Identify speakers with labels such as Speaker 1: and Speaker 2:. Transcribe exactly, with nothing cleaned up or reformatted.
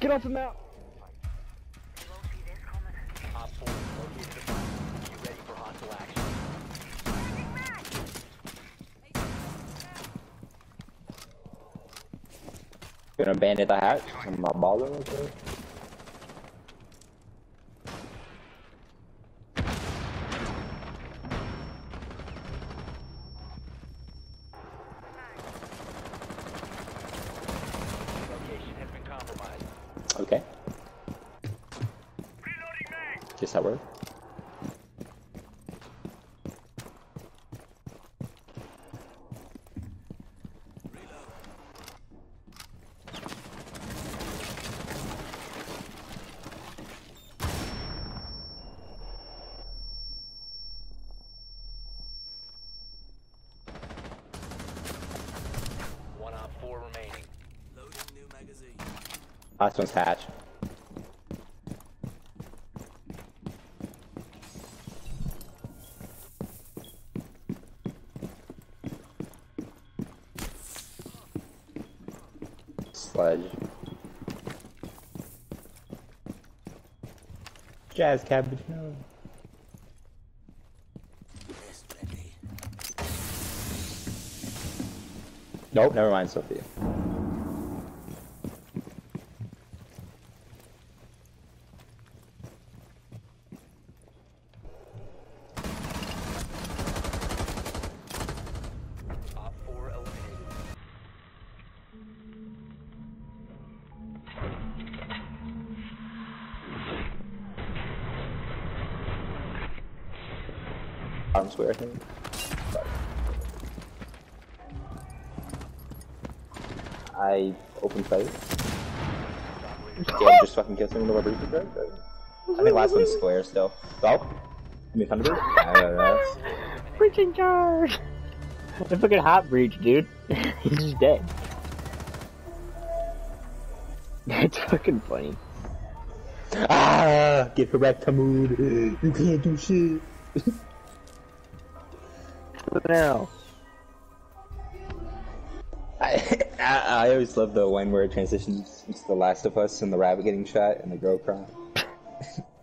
Speaker 1: Get off the map!
Speaker 2: Op four located the bomb. Get ready for hostile action.
Speaker 3: Gonna abandon the hatch. I'm not bothering with it.
Speaker 2: Location has been compromised.
Speaker 3: Okay. Guess that worked.
Speaker 2: One op four remaining.
Speaker 4: Loading new magazine.
Speaker 3: Last one's hatch. Sledge. Jazz cabbage, no.
Speaker 4: Yes, ready.
Speaker 3: Nope, never mind, Sophia.
Speaker 2: Op four eliminated.
Speaker 3: Bottom square, I think. I open fight. Yeah, just fucking kill someone with a breach right? I think last one's square still. Oh? I mean, Thunderbird? I don't know.
Speaker 1: Breach in charge! The fucking hot breach, dude. He's just dead. That's fucking funny.
Speaker 3: Ah! Get her back to mood. You can't do shit.
Speaker 1: What now?
Speaker 3: I, I I always love the one where it transitions into The Last of Us and the rabbit getting shot and the girl crying.